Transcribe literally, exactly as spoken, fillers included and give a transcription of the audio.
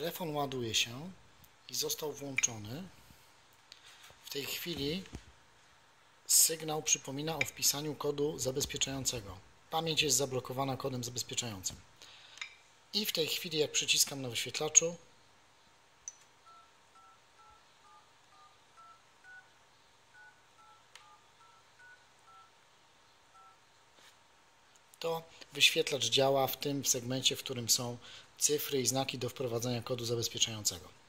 Telefon ładuje się i został włączony. W tej chwili sygnał przypomina o wpisaniu kodu zabezpieczającego. Pamięć jest zablokowana kodem zabezpieczającym. I w tej chwili, jak przyciskam na wyświetlaczu, to wyświetlacz działa w tym segmencie, w którym są cyfry i znaki do wprowadzenia kodu zabezpieczającego.